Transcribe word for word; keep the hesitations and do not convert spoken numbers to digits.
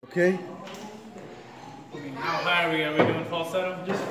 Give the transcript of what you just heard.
Okay. How high are we? Are we doing falsetto? Just